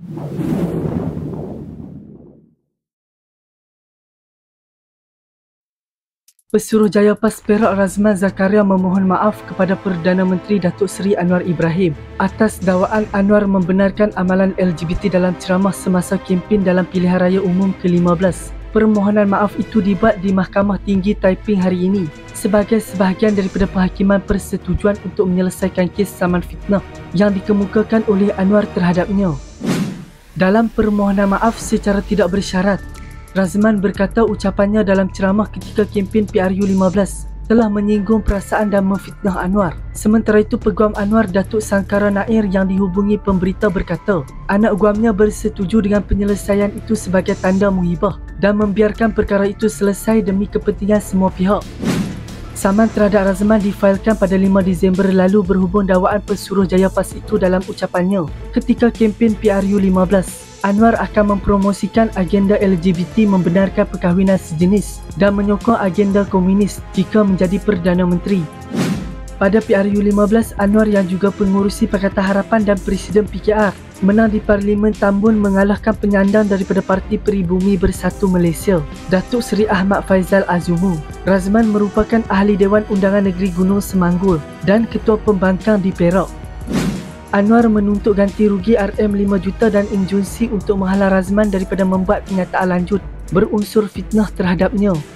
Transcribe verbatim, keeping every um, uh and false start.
Pesuruhjaya PAS Perak Razman Zakaria memohon maaf kepada Perdana Menteri Datuk Seri Anwar Ibrahim atas dakwaan Anwar membenarkan amalan L G B T dalam ceramah semasa kempen dalam pilihan raya umum ke lima belas. Permohonan maaf itu dibuat di Mahkamah Tinggi Taiping hari ini sebagai sebahagian daripada penghakiman persetujuan untuk menyelesaikan kes saman fitnah yang dikemukakan oleh Anwar terhadapnya. Dalam permohonan maaf secara tidak bersyarat, Razman berkata ucapannya dalam ceramah ketika kempen P R U lima belas telah menyinggung perasaan dan memfitnah Anwar. Sementara itu, Peguam Anwar Datuk Sangkara Nair yang dihubungi pemberita berkata anak guamnya bersetuju dengan penyelesaian itu sebagai tanda muhibah dan membiarkan perkara itu selesai demi kepentingan semua pihak. Saman terhadap Razman difailkan pada lima Disember lalu berhubung dakwaan Pesuruhjaya PAS itu dalam ucapannya ketika kempen P R U lima belas. Anwar akan mempromosikan agenda L G B T, membenarkan perkahwinan sejenis dan menyokong agenda komunis jika menjadi Perdana Menteri. Pada P R U lima belas, Anwar yang juga pengurusi Pakatan Harapan dan Presiden P K R menang di Parlimen Tambun mengalahkan penyandang daripada Parti Peribumi Bersatu Malaysia, Datuk Seri Ahmad Faizal Azumu. Razman merupakan Ahli Dewan Undangan Negeri Gunung Semanggul dan Ketua Pembangkang di Perak. Anwar menuntut ganti rugi R M lima juta dan injunsi untuk menghalang Razman daripada membuat pernyataan lanjut berunsur fitnah terhadapnya.